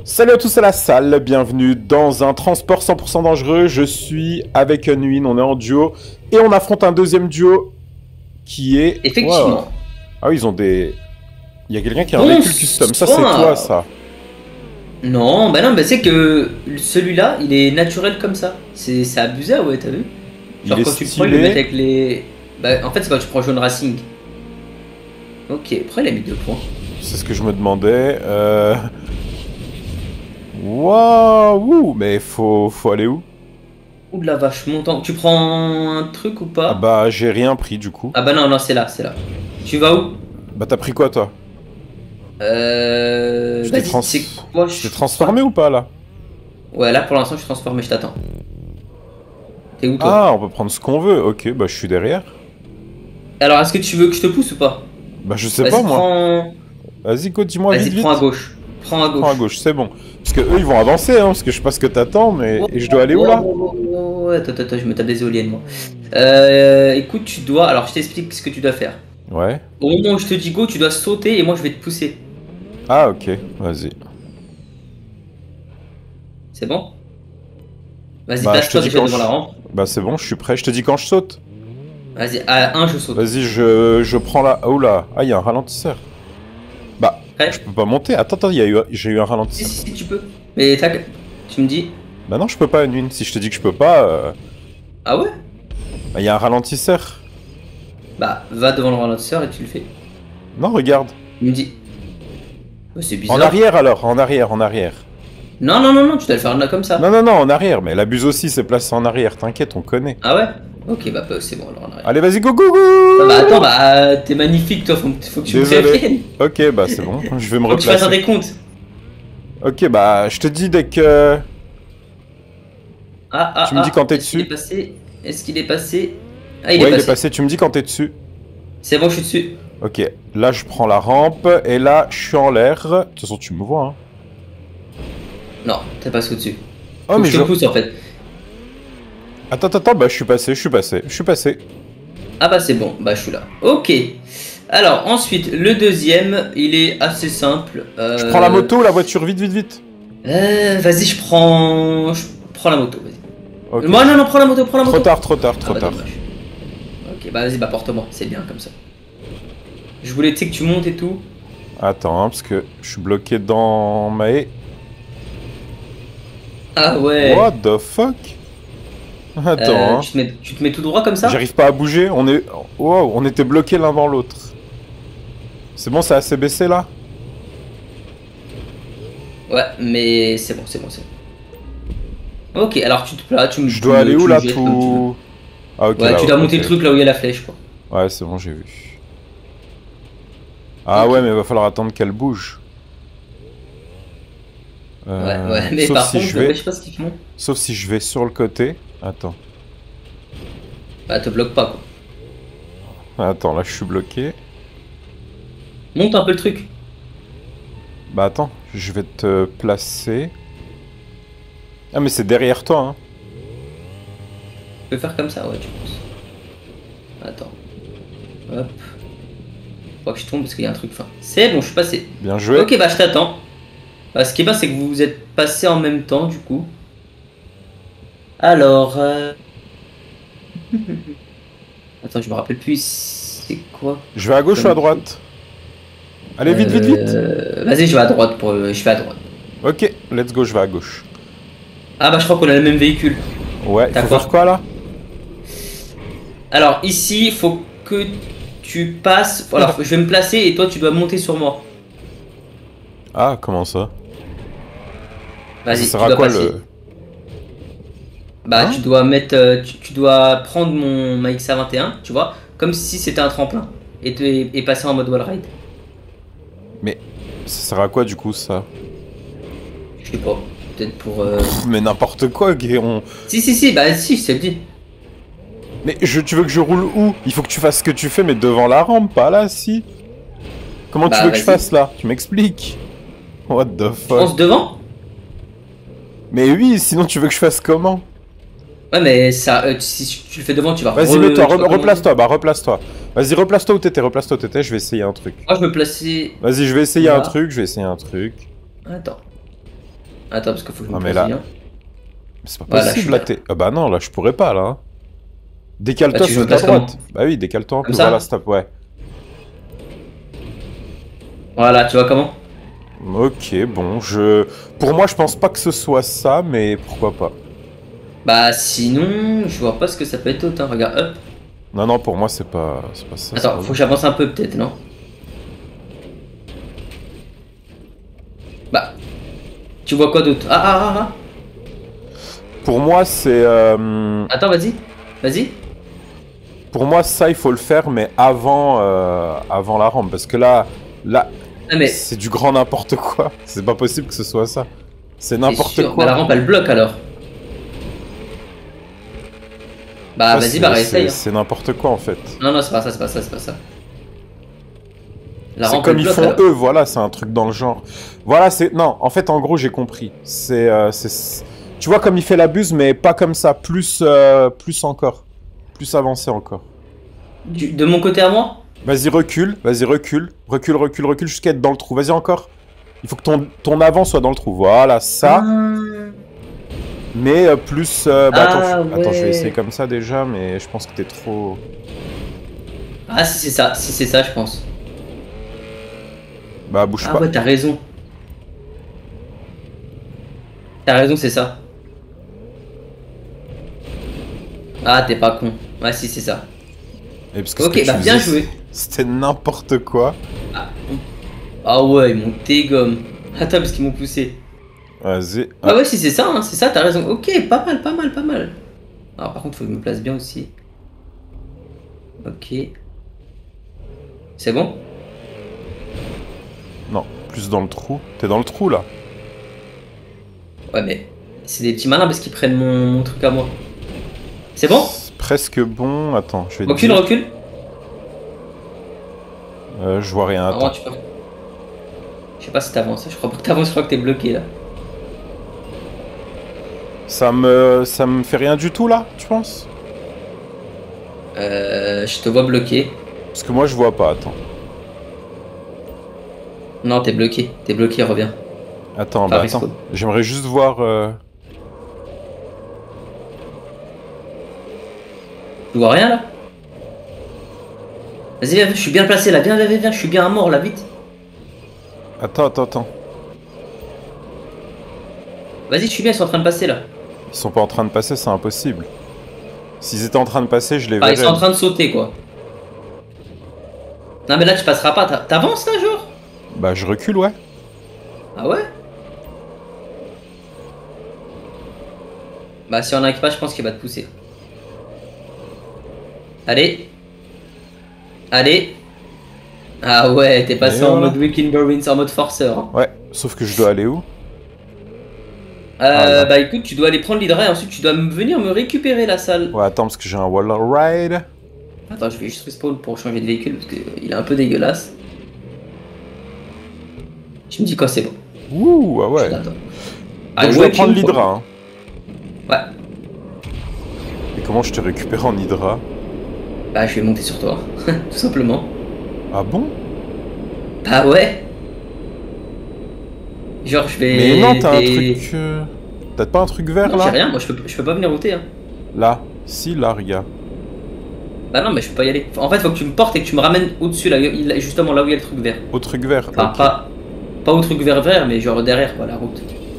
Salut à tous à la salle, bienvenue dans un transport 100% dangereux. Je suis avec Unwin, on est en duo et on affronte un deuxième duo qui est... Wow. Effectivement. Ah oui, ils ont des... Il y a quelqu'un qui a un véhicule custom, ça c'est toi ça. Non, bah non, bah c'est que celui-là, il est naturel comme ça. C'est abusé, ouais, t'as vu? Genre quand tu le prends, il le met avec les... Bah en fait c'est quand tu prends jaune racing. Ok, pourquoi il a mis 2 points? C'est ce que je me demandais. Waouh, mais faut aller où? Ouh de la vache, montant. Tu prends un truc ou pas? Ah bah j'ai rien pris du coup. Ah bah non, non, c'est là, c'est là. Tu vas où? Bah t'as pris quoi toi? Vas-y, c'est quoi? Je t'ai transformé ou pas là? Ouais, là pour l'instant je suis transformé, je t'attends. T'es où toi? Ah, on peut prendre ce qu'on veut, ok, bah je suis derrière. Alors est-ce que tu veux que je te pousse ou pas? Bah je sais pas moi. Prends... Vas-y, go, dis-moi vite, Vas-y, vite. prends à gauche. Prends à gauche. Prends à gauche, c'est bon. Parce que eux, ils vont avancer, hein, parce que je sais pas ce que t'attends, mais... Et je dois aller où, là? Attends, je me tape des éoliennes, moi. Écoute, tu dois... Alors, je t'explique ce que tu dois faire. Ouais. Au moment où je te dis go, tu dois sauter et moi, je vais te pousser. Ah, ok, vas-y. C'est bon? Vas-y, Bah, place-toi déjà devant la rampe. Bah, c'est bon, je suis prêt. Je te dis quand je saute. Vas-y, à 1, je saute. Vas-y, je prends la... Oh là. Ah, il y a un ralentisseur. Bah, Prêt? je peux pas monter. Attends, j'ai eu un ralentisseur. Si, tu peux. Mais tac, tu me dis... Bah non, je peux pas, une. Si je te dis que je peux pas... Ah ouais? Bah, il y a un ralentisseur. Bah, va devant le ralentisseur et tu le fais. Non, regarde. Il me dit... Oh, c'est bizarre. En arrière, alors. En arrière, en arrière. Non, non, non, non, tu dois le faire là comme ça. Non, non, non, en arrière. Mais la buse aussi, c'est placé en arrière. T'inquiète, on connaît. Ah ouais? Ok, bah c'est bon, alors en arrière. Allez, vas-y, go, go, go. Ah bah attends, bah t'es magnifique toi, faut que tu me préviennes. Ok, bah c'est bon, je vais me Faut que tu fasses un replacer. décompte. Ok, bah je te dis dès que... Tu me dis quand t'es dessus. Est-ce qu'il est passé? Ah, Ouais, il est passé, tu me dis quand t'es dessus. C'est bon, je suis dessus. Ok, là je prends la rampe, et là je suis en l'air. De toute façon, tu me vois, hein. Non, t'es passé au-dessus. Oh, mais je te pousse en fait. Attends, bah je suis passé. Ah bah c'est bon, bah je suis là. Ok. Alors ensuite, le deuxième, il est assez simple. Je prends la moto ou la voiture, vite, vite, vite. Vas-y, je prends la moto, vas-y. Okay. Moi non, prends la moto. Trop tard. Dommage. Ok, bah vas-y, bah porte-moi, c'est bien comme ça. Je voulais, tu sais, que tu montes et tout. Attends, hein, parce que je suis bloqué dans ma haie. Ah ouais. What the fuck? Attends, hein. Tu te mets tout droit comme ça? J'arrive pas à bouger, Wow, on était bloqués l'un dans l'autre. C'est bon, c'est assez baissé là? Ouais, mais c'est bon. Ok, alors tu te places, Je dois aller où là tout... Ah ok. Ouais, tu dois monter le truc là où il y a la flèche quoi. Ouais, c'est bon, j'ai vu. Ah okay. Ouais, mais il va falloir attendre qu'elle bouge. Ouais, mais par contre, je sais pas ce qu'ils font. Sauf si je vais sur le côté. Attends. Bah, te bloque pas quoi. Attends, là je suis bloqué. Monte un peu le truc. Bah attends, je vais te placer. Ah mais c'est derrière toi hein. Tu peux faire comme ça, ouais tu penses. Attends. Hop. Faut pas que je tombe parce qu'il y a un truc fin. C'est bon, je suis passé. Bien joué. Ok, bah je t'attends. Bah, ce qui est bien, c'est que vous vous êtes passés en même temps du coup. Alors... Attends, je me rappelle plus, c'est quoi? Je vais à gauche ou à droite? Allez, vite. Vas-y, je vais à droite. Je fais à droite. Ok, let's go, je vais à gauche. Ah bah je crois qu'on a le même véhicule. Ouais, faut faire quoi là? Alors ici, il faut que tu passes... Alors, je vais me placer et toi, tu dois monter sur moi. Ah, comment ça? Vas-y, ça sert à quoi le... Bah, tu dois mettre... tu dois prendre ma XA21, tu vois, comme si c'était un tremplin. Et passer en mode wall ride. Mais ça sert à quoi du coup ça? Je sais pas. Peut-être pour... mais n'importe quoi, Guéron. Si, bah si, je sais le dire. Mais tu veux que je roule où? Il faut que tu fasses ce que tu fais, mais devant la rampe, pas là, si. Comment tu veux que je fasse là? Tu m'expliques. What the fuck? Je pense devant? Mais oui, sinon tu veux que je fasse comment? Ouais, mais ça, si tu le fais devant, tu vas... Vas-y, mets-toi, replace-toi, replace-toi. Vas-y, replace-toi où t'étais, je vais essayer un truc. Moi, je me placer... Vas-y, je vais essayer là. un truc, Attends. Attends, parce qu'il faut que je Non, me mais place là. bien. C'est pas Voilà, je possible, suis là, là. t'es. Ah bah non, là, je pourrais pas, là. Hein. Décale-toi Bah, tu veux sur me ta places comment? droite. Bah oui, décale-toi un Comme peu. ça? Voilà, stop, ouais. Voilà, tu vois comment? Ok, bon, je... Pour moi, je pense pas que ce soit ça, mais pourquoi pas. Bah, sinon, je vois pas ce que ça peut être d'autre. Hein. Regarde, hop. Non, non, pour moi, c'est pas ça, c'est Attends, pas faut bon. que j'avance un peu, peut-être, non? Bah, tu vois quoi d'autre? Ah. Pour moi, c'est... Attends, vas-y. Vas-y. Pour moi, ça, il faut le faire, mais avant, avant la rampe. Parce que là, Ah, mais, c'est du grand n'importe quoi. C'est pas possible que ce soit ça. C'est t'es n'importe sûr? Bah, la quoi. rampe, elle bloque alors. Bah, Ça, vas-y, bah, réessaye. Hein. c'est n'importe quoi, en fait. Non, c'est pas ça, c'est pas ça, c'est pas ça. La C'est rampe, elle comme ils bloque font alors. eux, voilà, c'est un truc dans le genre. Voilà, c'est... Non, en fait, en gros, j'ai compris. Tu vois comme il fait la buse, mais pas comme ça. Plus encore. Plus avancé encore. De mon côté à moi? Vas-y, recule. Vas-y, recule. Recule jusqu'à être dans le trou. Vas-y, encore. Il faut que ton avant soit dans le trou. Voilà, ça. Mais plus... bah, attends, je vais essayer comme ça déjà, mais je pense que t'es trop... Ah, si c'est ça, je pense. Bah, bouge Ah pas. ouais, t'as raison. T'as raison, c'est ça. Ah, t'es pas con. Ouais, si, c'est ça. Et parce que ce Ok, que tu bah bien faisais, joué. c'était n'importe quoi. Ah ouais, ils m'ont dégomme. Attends, parce qu'ils m'ont poussé. Vas-y. Ah ouais, si, c'est ça, hein, c'est ça, t'as raison. Ok, pas mal. Alors, par contre, faut que je me place bien aussi. Ok. C'est bon? Non, plus dans le trou. T'es dans le trou, là. Ouais, mais c'est des petits malins parce qu'ils prennent mon truc à moi. C'est bon? C'est presque bon. Attends, je vais te Recule, dire. recule. Je vois rien. Normalement, Attends. tu peux. Je sais pas si t'avances. Je crois pas que t'avances, je crois que t'es bloqué là. Ça me fait rien du tout, là, tu penses? Je te vois bloqué. Parce que moi, je vois pas. Attends. Non, t'es bloqué, reviens. Attends, Enfin, bah respawn. attends. J'aimerais juste voir... Tu vois rien là? Vas-y, viens, je suis bien placé là, viens, je suis bien à mort là, vite. Attends. Vas-y, je suis bien, ils sont en train de passer là. Ils sont pas en train de passer, c'est impossible. S'ils étaient en train de passer, je les Enfin, verrais. ils sont en train de sauter quoi. Non, mais là, tu passeras pas, t'avances là, genre? Bah, je recule, ouais. Ah ouais? Bah, si on n'arrive pas, je pense qu'il va te pousser. Allez. Ah ouais, t'es passé Et en voilà. mode Weekend Burwins, en mode forceur. Hein. Ouais, sauf que je dois aller où? là. Bah écoute, tu dois aller prendre l'hydra et ensuite tu dois venir me récupérer la salle. Ouais, attends, parce que j'ai un wall ride. Attends, je vais juste respawn pour changer de véhicule parce qu'il est un peu dégueulasse. Je me dis quand c'est bon. Ouh, ah ouais. Attends. Donc je dois prendre l'hydra. Hein. Ouais. Et comment je te récupère en hydra? Bah je vais monter sur toi, tout simplement. Ah bon? Bah ouais. Genre je vais... Mais non, t'as un truc... T'as pas un truc vert Non, là? j'ai rien, moi je peux pas venir router. Hein. Là. Si, là, regarde. Bah non, mais je peux pas y aller. En fait, faut que tu me portes et que tu me ramènes au-dessus, là, justement là où il y a le truc vert. Au truc vert. Enfin, ok. pas au truc vert, mais genre derrière, quoi, la route.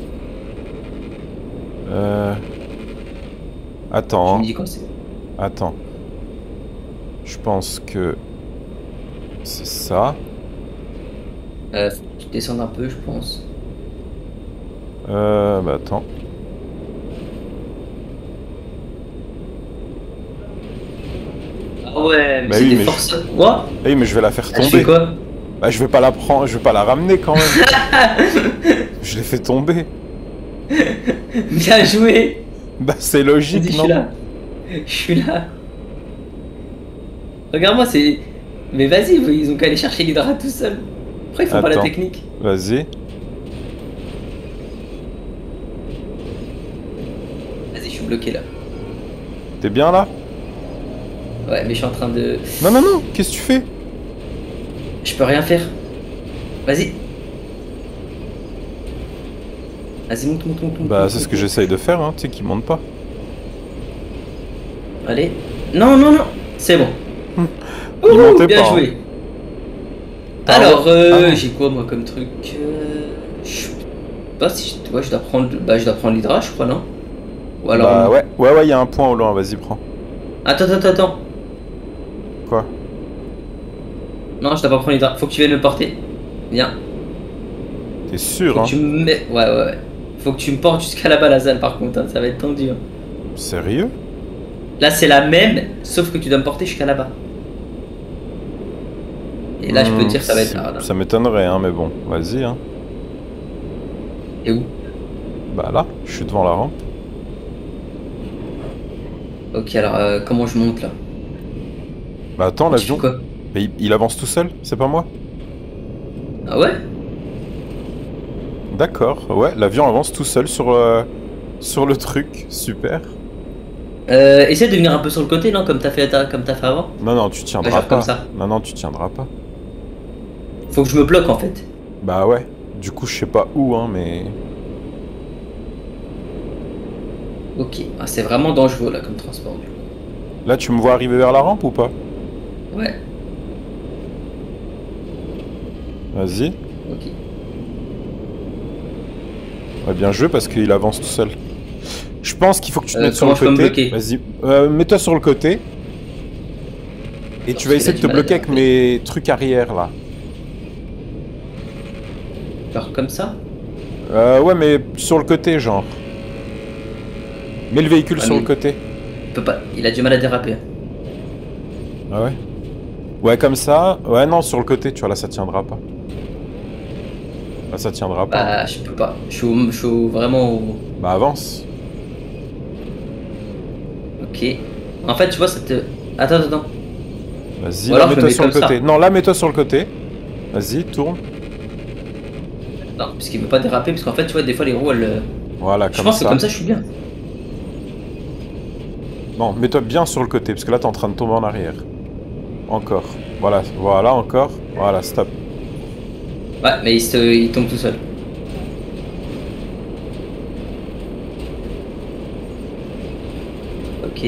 Attends. Je Hein. me dis quand c'est. Attends. Je pense que... C'est ça. Faut que tu descendes un peu, je pense. Bah attends. Ah ouais, mais Bah c'est oui, des mais forces. Quoi? Eh oui, mais je vais la faire Ah, tu tomber. fais quoi? Bah je vais pas la prendre, je vais pas la ramener quand même. Je l'ai fait tomber. Bien joué! Bah c'est Vas-y, logique, je suis non? là. Je suis là. Regarde-moi, c'est. Mais vas-y, ils ont qu'à aller chercher l'hydra tout seul. Pourquoi ils font pas la Attends. technique? Vas-y. Vas-y, je suis bloqué là. T'es bien là? Ouais, mais je suis en train de. Non, qu'est-ce que tu fais? Je peux rien faire. Vas-y. Vas-y, monte, monte, monte, monte. Bah, c'est ce que j'essaye de faire, hein, tu sais, qu'il monte pas. Allez. Non, non, non. C'est bon. Il montait bien pas. joué. Hein. Alors, j'ai quoi, moi, comme truc je sais pas si je dois prendre... Bah, je dois prendre l'hydra, je crois, non? Ou alors... Bah, ouais, il y a un point au loin, vas-y, prends. Attends. Quoi? Non, je dois pas prendre l'hydra. Faut que tu viennes me porter. Viens. T'es sûr, Faut hein? que tu me mets... Ouais. Faut que tu me portes jusqu'à là-bas, la salle, par contre. Hein. Ça va être tendu. Hein. Sérieux? Là, c'est la même, sauf que tu dois me porter jusqu'à là-bas. Et là, je peux te dire que ça va être hard. Hein. Ça m'étonnerait, hein, mais bon, vas-y, hein. Et où? Bah là, je suis devant la rampe. Ok, alors, comment je monte, là? Bah attends, l'avion... quoi? Mais il avance tout seul, c'est pas moi? Ah ouais? D'accord, ouais, l'avion avance tout seul sur le truc, super. Essaie de venir un peu sur le côté, non? Comme t'as fait avant. Non, tu tiendras pas. Comme ça. Non, tu tiendras pas. Faut que je me bloque, en fait. Bah ouais, du coup, je sais pas où, hein, mais... Ok, ah, c'est vraiment dangereux, là, comme transport, du coup. Là, tu me vois arriver vers la rampe ou pas? Ouais. Vas-y. Ok. Ouais, bien joué parce qu'il avance tout seul. Je pense qu'il faut que tu te mettes sur comment le je peux me côté. bloquer? Vas-y, mets-toi sur le côté. Et Alors, tu vas essayer de te bloquer avec déraper. mes trucs arrière là. Genre comme ça? Ouais, mais sur le côté, genre. Mets le véhicule Ah, sur mais le côté. il peut pas, il a du mal à déraper. Ah ouais? Ouais, comme ça. Ouais, non, sur le côté, tu vois, là, ça tiendra pas. Là, ça tiendra pas. Bah, je peux pas. Je suis vraiment au... Bah, avance. Ok. En fait, tu vois, ça te... Attends. Vas-y, Ou là, alors je me mets-toi mets sur le comme ça. côté. Non, là, mets-toi sur le côté. Vas-y, tourne. Non, parce qu'il veut pas déraper, parce qu'en fait, tu vois, des fois, les roues, elles... Voilà, Je comme pense que ça. comme ça, je suis bien. Non, mets-toi bien sur le côté, parce que là, t'es en train de tomber en arrière. Encore. Voilà, encore. Voilà, stop. Ouais, mais il tombe tout seul. Ok.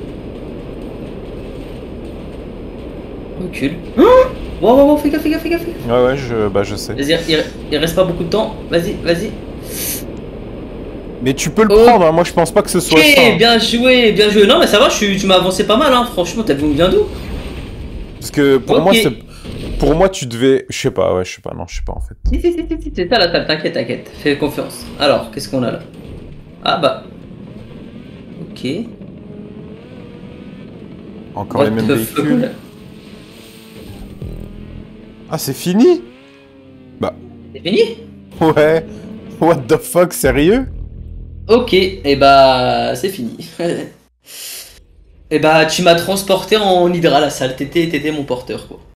Recule. Wow, fais gaffe. Ouais, je sais. Vas-y, il reste pas beaucoup de temps. Vas-y. Mais tu peux le prendre, hein. Moi je pense pas que ce soit ça. Ok, bien joué. Non, mais ça va, tu m'as avancé pas mal, hein. Franchement, t'as vu on vient d'où? Parce que pour Ok. moi, pour moi, tu devais. Je sais pas, non, je sais pas en fait. Si, c'est ça la table, t'inquiète. Fais confiance. Alors, qu'est-ce qu'on a là? Ah bah. Ok. Encore les mêmes véhicules. Ah, c'est fini? Bah. C'est fini? Ouais. What the fuck, sérieux? Ok, et bah c'est fini. Et bah tu m'as transporté en hydra la salle, t'étais mon porteur quoi.